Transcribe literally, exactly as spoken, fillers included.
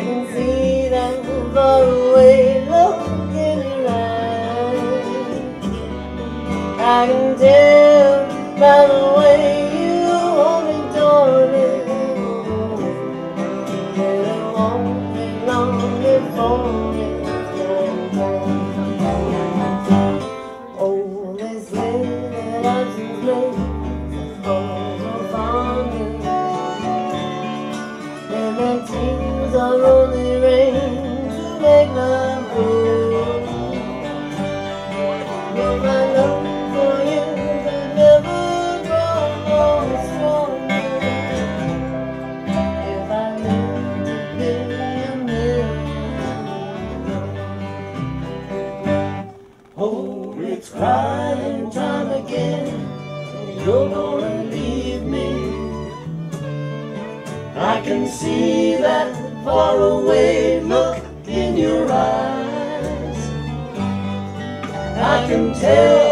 can see that far away look in your eyes. I can tell by the way you hold me, darling, that it won't be long before it's time. Oh, they say that absence makes all the fondness, and that tears are only rain to make love grow. But my love for you could never grow more stronger if I lived to be a million. Oh, it's crying time again, you're gonna leave me. I can see that far away look in your eyes. I can tell